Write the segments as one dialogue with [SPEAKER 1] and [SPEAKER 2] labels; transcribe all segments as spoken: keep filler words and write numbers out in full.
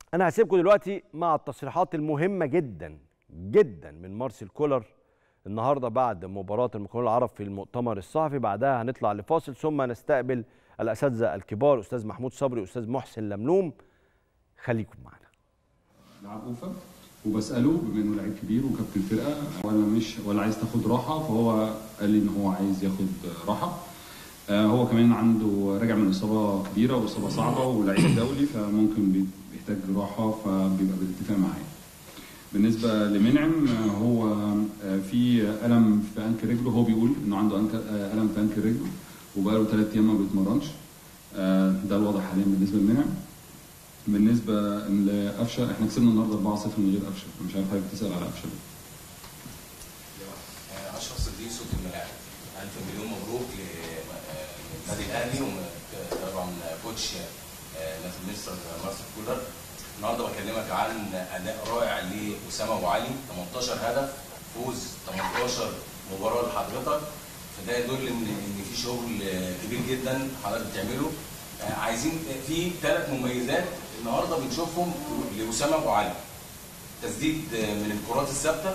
[SPEAKER 1] انا هسيبكم دلوقتي مع التصريحات المهمه جدا جدا من مارسيل كولر النهارده بعد مباراه المقاولون العرب في المؤتمر الصحفي. بعدها هنطلع لفاصل ثم نستقبل الاساتذه الكبار استاذ محمود صبري واستاذ محسن لملوم. خليكم معنا.
[SPEAKER 2] لعب اوفا وبساله بما انه لعيب كبير وكابتن فرقه ولا مش ولا عايز تاخد راحه، فهو قال لي ان هو عايز ياخد راحه. آه هو كمان عنده راجع من اصابه كبيره واصابه صعبه ولعيب دولي، فممكن بيحتاج راحه، فبيبقى بالاتفاق معايا. بالنسبه لمنعم هو في الم في انكل رجله، هو بيقول انه عنده الم في انكل رجله وبقاله ثلاث ايام ما بيتمرنش. ده الوضع حاليا بالنسبه لمنعم. بالنسبه لقفشه احنا كسبنا النهارده أربعة صفر من غير قفشه، مش عارف حضرتك تسال على قفشه ليه.
[SPEAKER 3] اشرف صديق صوت الملاعب، الف مليون مبروك للنادي الاهلي وطبعا كوتش مستر مارسيل كولر. النهارده بكلمك عن اداء رائع لاسامه ابو علي، ثمانية عشر هدف، فوز ثمانية عشر مباراه لحضرتك، فده يدل ان ان في شغل كبير جدا حضرتك بتعمله. عايزين في ثلاث مميزات النهارده بنشوفهم لاسامه ابو علي: تسديد من الكرات الثابته،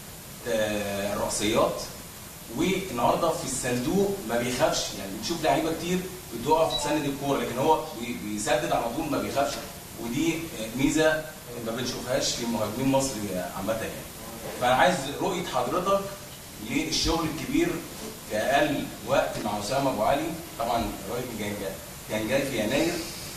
[SPEAKER 3] الرأسيات، والنهارده في الصندوق ما بيخافش. يعني بنشوف لعيبه كتير بتقف تسند الكوره لكن هو بيسدد على طول ما بيخافش، ودي ميزه ما بنشوفهاش في مهاجمين مصر عامه يعني. فانا عايز رؤيه حضرتك للشغل الكبير في اقل وقت مع اسامه ابو علي. طبعا الراجل كان جاي في يناير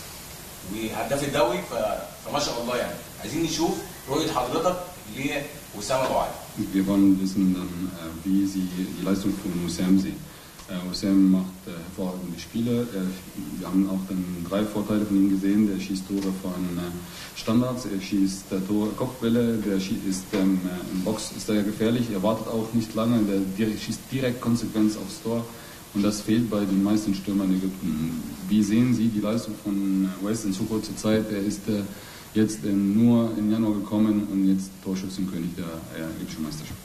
[SPEAKER 3] وهداف الدوري، فما شاء الله يعني. عايزين نشوف رؤيه حضرتك لاسامه ابو علي.
[SPEAKER 2] Wir wollen wissen, wie Sie die Leistung von Wissam sehen. Wissam macht hervorragende Spiele. Wir haben auch dann drei Vorteile von ihm gesehen. Der schießt Tore von Standards, er schießt Tore, Kopfbälle, der ist ähm, im Box ist er gefährlich, er wartet auch nicht lange, der schießt direkt konsequent aufs Tor. Und das fehlt bei den meisten Stürmern in Ägypten. Wie sehen Sie die Leistung von West in so kurzer Zeit? Er ist äh, jetzt äh, nur im Januar gekommen und jetzt Torschützenkönig der äh, ägyptischen Meisterschaft.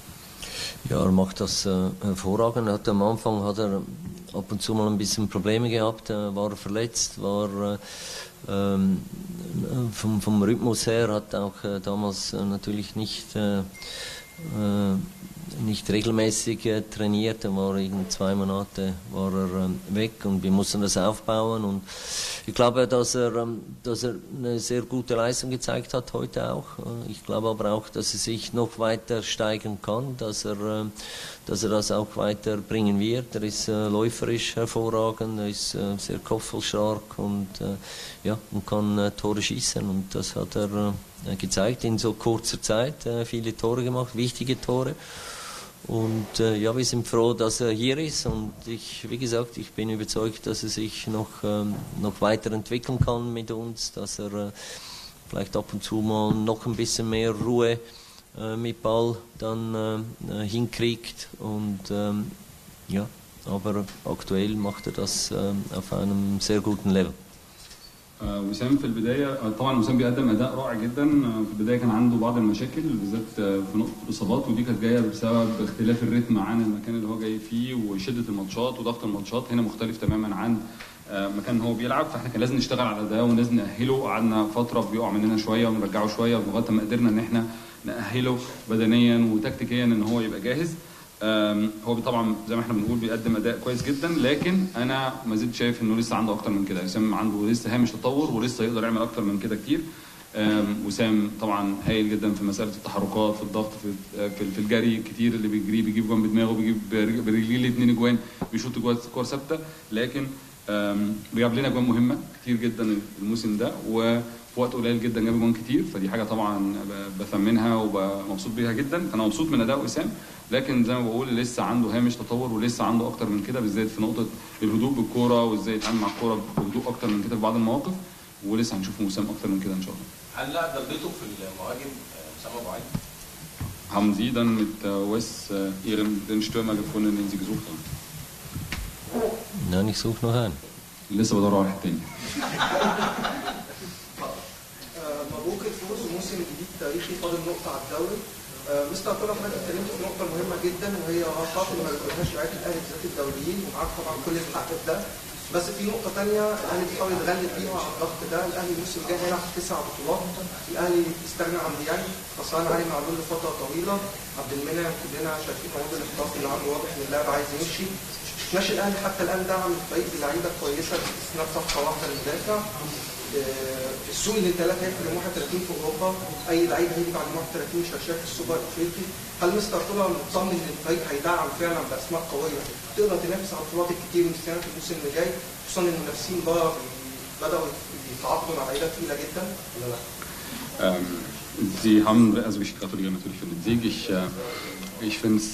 [SPEAKER 4] Ja, er macht das äh, hervorragend. Er hat, am Anfang hat er ab und zu mal ein bisschen Probleme gehabt, äh, war er verletzt, war äh, ähm, vom, vom Rhythmus her, hat auch äh, damals äh, natürlich nicht äh, äh, nicht regelmäßig äh, trainiert, er war irgendwie zwei Monate war er äh, weg und wir mussten das aufbauen und ich glaube, dass er, ähm, dass er eine sehr gute Leistung gezeigt hat heute auch. Ich glaube aber auch, dass er sich noch weiter steigern kann, dass er, äh, dass er das auch weiter bringen wird. Er ist äh, läuferisch hervorragend, er ist äh, sehr kopfballstark und äh, ja, und kann äh, Tore schießen und das hat er äh, gezeigt in so kurzer Zeit, äh, viele Tore gemacht, wichtige Tore. Und äh, ja, wir sind froh, dass er hier ist und ich, wie gesagt, ich bin überzeugt, dass er sich noch, ähm, noch weiterentwickeln kann mit uns, dass er äh, vielleicht ab und zu mal noch ein bisschen mehr Ruhe äh, mit Ball dann äh, hinkriegt und ähm, ja, aber aktuell macht er das äh, auf einem sehr guten Level.
[SPEAKER 2] وسام في البدايه طبعا وسام بيقدم اداء رائع جدا. في البدايه كان عنده بعض المشاكل بالذات في نقطه الاصابات، ودي كانت جايه بسبب اختلاف الريتم عن المكان اللي هو جاي فيه وشده الماتشات وضغط الماتشات هنا مختلف تماما عن مكان هو بيلعب، فاحنا كان لازم نشتغل على ده ولازم ناهله. قعدنا فتره بيقع مننا شويه ونرجعه شويه لغايه ما قدرنا ان احنا ناهله بدنيا وتكتيكيا ان هو يبقى جاهز. هو طبعا زي ما احنا بنقول بيقدم اداء كويس جدا، لكن انا ما زلت شايف انه لسه عنده اكتر من كده. وسام عنده لسه هامش تطور ولسه يقدر يعمل اكتر من كده كتير. وسام طبعا هايل جدا في مساله التحركات، في الضغط، في في الجري كتير، اللي بيجري بيجيب جوان بدماغه، بيجيب برجليه الاثنين اجوان، بيشوط جوان كور ثابته، لكن بيجيب لنا جوان مهمه كتير جدا الموسم ده و في وقت قليل جدا جاب جون كتير، فدي حاجه طبعا بثمنها ومبسوط بيها جدا. فانا مبسوط من اداء وسام، لكن زي ما بقول لسه عنده هامش تطور ولسه عنده اكتر من كده، بالذات في نقطه الهدوء بالكوره وازاي يتعامل مع الكوره بهدوء اكتر من كده في بعض المواقف، ولسه هنشوف وسام اكتر من كده ان شاء الله.
[SPEAKER 3] هل لا ضربته في المهاجم وسام ابو علي؟
[SPEAKER 2] Haben Sie dann mit Wes Ihren den Stürmer gefunden, den Sie gesucht haben?
[SPEAKER 4] Nein, ich suche noch einen.
[SPEAKER 2] لسه بدور على واحد تاني.
[SPEAKER 5] مبروك الفوز وموسم جديد تاريخي، فاضل نقطة على الدوري. مستر كولر حضرتك اتكلمت في نقطة مهمة جدا وهي غلطات اللي ما بيقولهاش لعيبة الأهلي بالذات الدوليين، ومعاك طبعا كل الحق في ده. بس في نقطه ثانيه الاهلي بيحاول يتغلب بيها على الضغط ده. الاهلي الموسم الجاي هيلعب تسع بطولات، الاهلي استغنى عن ديانج، خسران علي معلول لفتره طويله، عبد المنعم كلنا شايفين عروض الاحتراف اللي عنده، واضح ان اللاعب عايز يمشي. ناشئ الاهلي حتى الان دعم الفريق بلعيبه كويسه باستثناء صفقه واحده للمدافع. السوق الانتقالات هيقفل يوم واحد وثلاثين في اوروبا، اي لعيب هيجي بعد يوم واحد وثلاثين مش هيشارك في السوبر الافريقي. هل مستر كولر مطمن ان الفريق هيدعم فعلا باسماء قويه تقدر تنافس على البطولات الكتير من السنه في الموسم اللي جاي، خصوصا ان المنافسين بره بداوا يتعاقدوا مع لعيبه تقيله جدا ولا لا؟
[SPEAKER 2] Ähm, Sie haben, also ich gratuliere natürlich für den Sieg. Ich, äh, ich finde es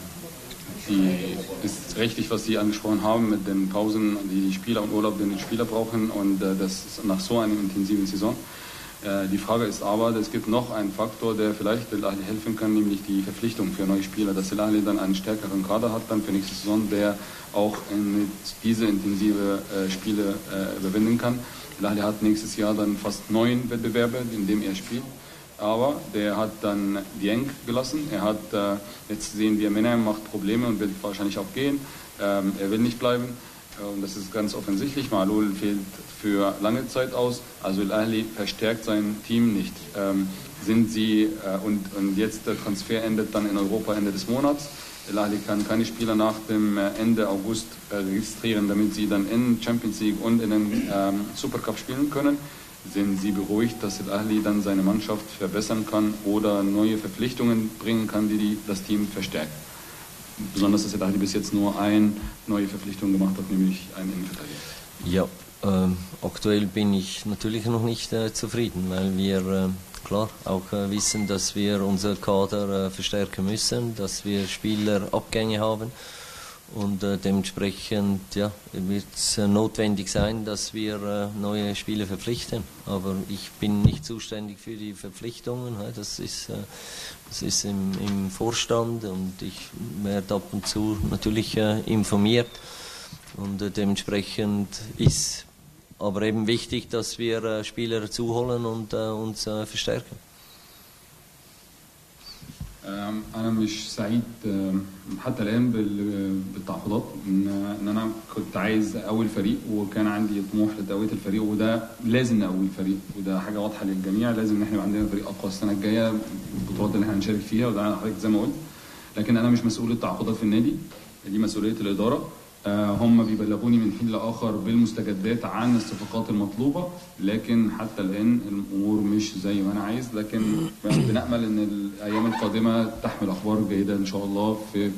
[SPEAKER 2] äh, ist richtig, was Sie angesprochen haben mit den Pausen, die die Spieler und Urlaub, den die Spieler brauchen und äh, das nach so einer intensiven Saison. Äh, die Frage ist aber, es gibt noch einen Faktor, der vielleicht Al Ahly helfen kann, nämlich die Verpflichtung für neue Spieler, dass Al Ahly dann einen stärkeren Kader hat dann für nächste Saison, der auch in, mit diese intensive äh, Spiele äh, überwinden kann. Al Ahly hat nächstes Jahr dann fast neun Wettbewerbe, in denen er spielt. Aber der hat dann Dieng gelassen. Er hat, äh, jetzt sehen wir, Menem macht Probleme und wird wahrscheinlich auch gehen. Ähm, er will nicht bleiben. Und das ist ganz offensichtlich. Malul fehlt für lange Zeit aus. Also Al Ahly verstärkt sein Team nicht. Ähm, sind sie, äh, und, und jetzt der Transfer endet dann in Europa Ende des Monats. Al Ahly kann keine Spieler nach dem Ende August äh, registrieren, damit sie dann in Champions League und in den ähm, Supercup spielen können. Sind Sie beruhigt, dass Al Ahly dann seine Mannschaft verbessern kann oder neue Verpflichtungen bringen kann, die, die das Team verstärken? Besonders, dass Al Ahly bis jetzt nur eine neue Verpflichtung gemacht hat, nämlich einen Innenverteidiger.
[SPEAKER 4] Ja, ähm, aktuell bin ich natürlich noch nicht äh, zufrieden, weil wir äh, klar auch äh, wissen, dass wir unser Kader äh, verstärken müssen, dass wir Spielerabgänge haben. Und äh, dementsprechend ja, wird es äh, notwendig sein, dass wir äh, neue Spieler verpflichten. Aber ich bin nicht zuständig für die Verpflichtungen. Ja, das ist, äh, das ist im, im Vorstand und ich werde ab und zu natürlich äh, informiert. Und äh, dementsprechend ist aber eben wichtig, dass wir äh, Spieler zuholen und äh, uns äh, verstärken.
[SPEAKER 2] أنا مش سعيد حتى الآن بالتعاقدات، إن أنا كنت عايز أقوي الفريق وكان عندي طموح لتقوية الفريق، وده لازم نقوي الفريق وده حاجة واضحة للجميع. لازم إن إحنا يبقى عندنا فريق أقوى السنة الجاية، البطولات اللي إحنا هنشارك فيها، وده حضرتك زي ما قلت. لكن أنا مش مسؤول التعاقدات في النادي، دي مسؤولية الإدارة. هم بيبلغوني من حين لآخر بالمستجدات عن الصفقات المطلوبة، لكن حتى الآن الأمور مش زي ما أنا عايز. لكن بنأمل إن الأيام القادمة تحمل أخبار جيدة إن شاء الله في